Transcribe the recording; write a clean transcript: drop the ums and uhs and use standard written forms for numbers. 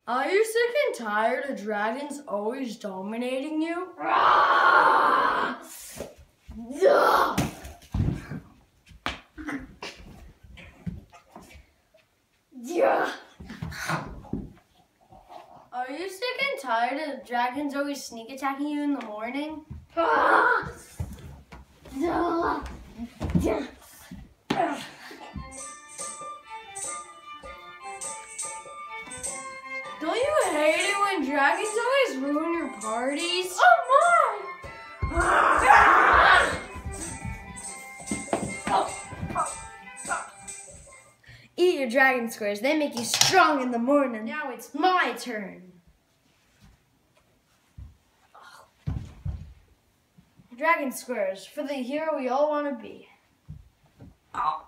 Are you sick and tired of dragons always dominating you? Are you sick and tired of dragons always sneak attacking you in the morning? Don't you hate it when dragons always ruin your parties? Oh my! Eat your dragon squares, they make you strong in the morning. Now it's my turn. Dragon squares, for the hero we all want to be. Oh.